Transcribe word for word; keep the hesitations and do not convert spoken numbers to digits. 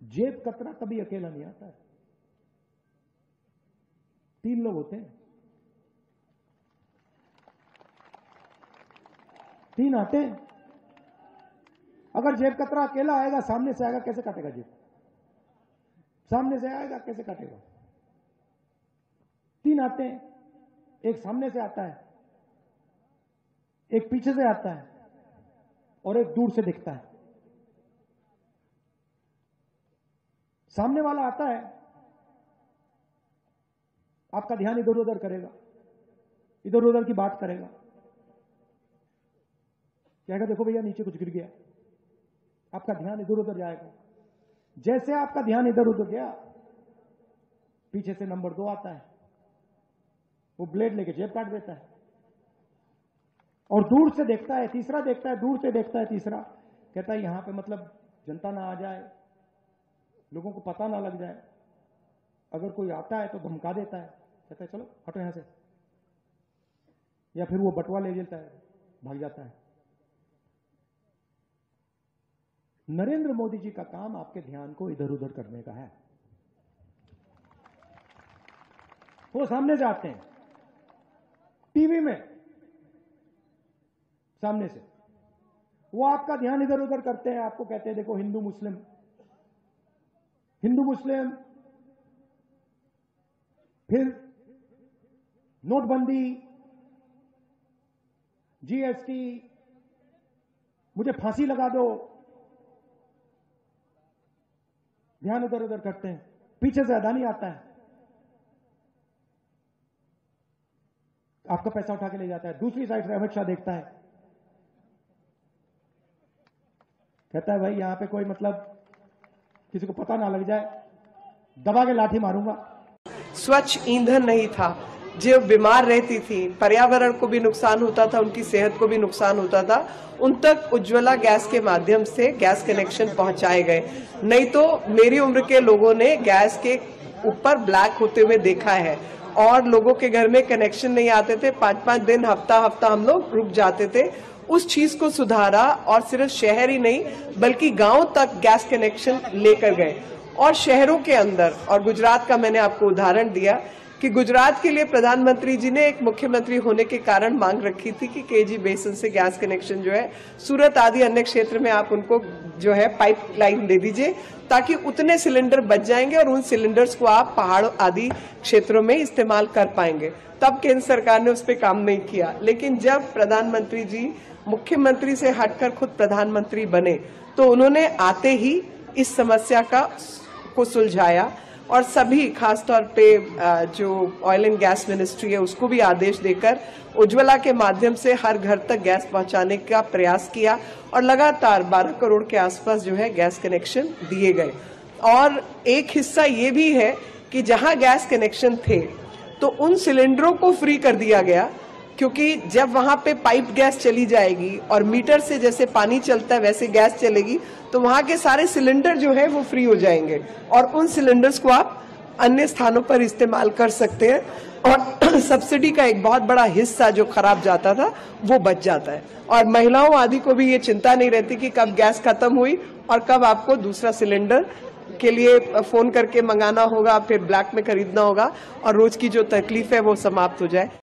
जेब कतरा कभी अकेला नहीं आता है, तीन लोग होते हैं, तीन आते हैं। अगर जेब कतरा अकेला आएगा, सामने से आएगा, कैसे काटेगा जेब? सामने से आएगा, कैसे काटेगा? तीन आते हैं, एक सामने से आता है, एक पीछे से आता है और एक दूर से दिखता है। सामने वाला आता है, आपका ध्यान इधर उधर करेगा, इधर उधर की बात करेगा, कहेगा देखो भैया नीचे कुछ गिर गया, आपका ध्यान इधर उधर जाएगा। जैसे आपका ध्यान इधर उधर गया, पीछे से नंबर दो आता है, वो ब्लेड लेके जेब काट देता है। और दूर से देखता है, तीसरा देखता है, दूर से देखता है, तीसरा कहता है यहां पे मतलब जनता ना आ जाए, लोगों को पता ना लग जाए, अगर कोई आता है तो धमका देता है, कहता है चलो हटो यहां से, या फिर वो बटवा ले लेता है, भाग जाता है। नरेंद्र मोदी जी का काम आपके ध्यान को इधर उधर करने का है। वो सामने से आते हैं, टीवी में सामने से वो आपका ध्यान इधर उधर करते हैं, आपको कहते हैं देखो हिंदू मुस्लिम, हिंदू मुस्लिम, फिर नोटबंदी, जीएसटी, मुझे फांसी लगा दो, ध्यान उधर उधर करते हैं। पीछे से अदानी आता है, आपका पैसा उठा के ले जाता है। दूसरी साइड से अमित शाह देखता है, कहता है भाई यहां पे कोई मतलब किसी को पता ना लग जाए, दबा के लाठी मारूंगा। स्वच्छ ईंधन नहीं था, जो बीमार रहती थी, पर्यावरण को भी नुकसान होता था, उनकी सेहत को भी नुकसान होता था, उन तक उज्ज्वला गैस के माध्यम से गैस कनेक्शन पहुंचाए गए। नहीं तो मेरी उम्र के लोगों ने गैस के ऊपर ब्लैक होते हुए देखा है, और लोगों के घर में कनेक्शन नहीं आते थे, पांच पांच दिन, हफ्ता हफ्ता हम लोग रुक जाते थे। उस चीज को सुधारा और सिर्फ शहर ही नहीं बल्कि गांव तक गैस कनेक्शन लेकर गए। और शहरों के अंदर, और गुजरात का मैंने आपको उदाहरण दिया कि गुजरात के लिए प्रधानमंत्री जी ने एक मुख्यमंत्री होने के कारण मांग रखी थी कि केजी बेसिन से गैस कनेक्शन जो है सूरत आदि अन्य क्षेत्र में आप उनको जो है पाइपलाइन दे दीजिए, ताकि उतने सिलेंडर बच जाएंगे और उन सिलेंडर्स को आप पहाड़ आदि क्षेत्रों में इस्तेमाल कर पाएंगे। तब केंद्र सरकार ने उस पर काम नहीं किया, लेकिन जब प्रधानमंत्री जी मुख्यमंत्री से हटकर खुद प्रधानमंत्री बने तो उन्होंने आते ही इस समस्या का को सुलझाया, और सभी खासतौर पे जो ऑयल एंड गैस मिनिस्ट्री है उसको भी आदेश देकर उज्ज्वला के माध्यम से हर घर तक गैस पहुंचाने का प्रयास किया, और लगातार बारह करोड़ के आसपास जो है गैस कनेक्शन दिए गए। और एक हिस्सा ये भी है कि जहां गैस कनेक्शन थे तो उन सिलेंडरों को फ्री कर दिया गया, क्योंकि जब वहां पे पाइप गैस चली जाएगी और मीटर से जैसे पानी चलता है वैसे गैस चलेगी, तो वहां के सारे सिलेंडर जो है वो फ्री हो जाएंगे, और उन सिलेंडर्स को आप अन्य स्थानों पर इस्तेमाल कर सकते हैं, और सब्सिडी का एक बहुत बड़ा हिस्सा जो खराब जाता था वो बच जाता है। और महिलाओं आदि को भी ये चिंता नहीं रहती कि कब गैस खत्म हुई और कब आपको दूसरा सिलेंडर के लिए फोन करके मंगाना होगा, फिर ब्लैक में खरीदना होगा, और रोज की जो तकलीफ है वो समाप्त हो जाए।